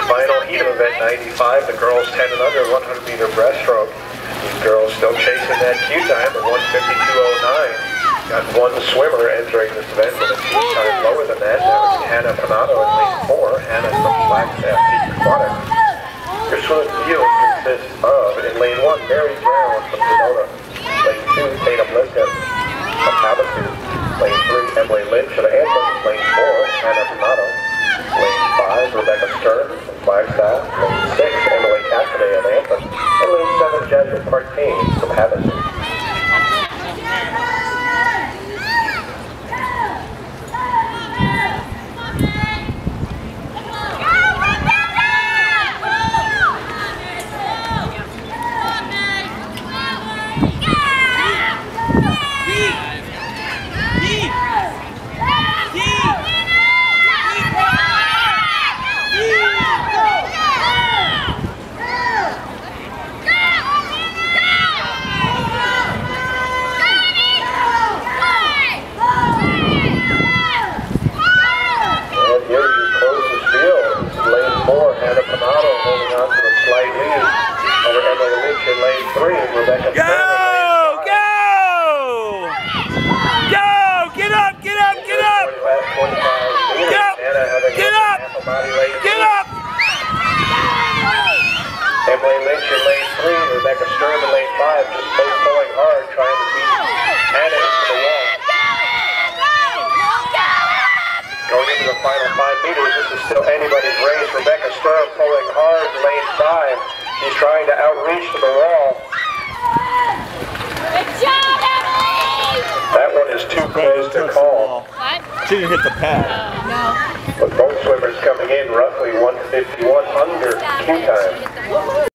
Final heat of event 95, the girls 10 and under, 100-meter breaststroke. These girls still chasing that Q time of 1:52.09. Got one swimmer entering this event with a Q time lower than that. That was Hannah Panado in lane 4. Hannah from Flagstaff Peak Aquatics. Your swimming field consists of, in lane 1, Mary Brown from Sonoma. Lane 2, Tatum Liston from Havasu. Lane 3, Emily Lynch of Anthem. Lane 4, Hannah Panado. Lane 5, Rebecca Stern from Flagstaff. Lane 6, Emily Cassidy of Anthem. And lane 7, Jasmine Martin from Havasu. Emily Lynch in lane 3, Rebecca Stern in lane 5, just both pulling hard, trying to beat Hannah into the wall. Going into the final 5 meters, this is still anybody's race. Rebecca Stern pulling hard in lane 5. She's trying to outreach to the wall. Good job, Emily! That one is too close to call. What? She didn't hit the pad. No. But both swimmers coming in roughly 1:51 under Q time.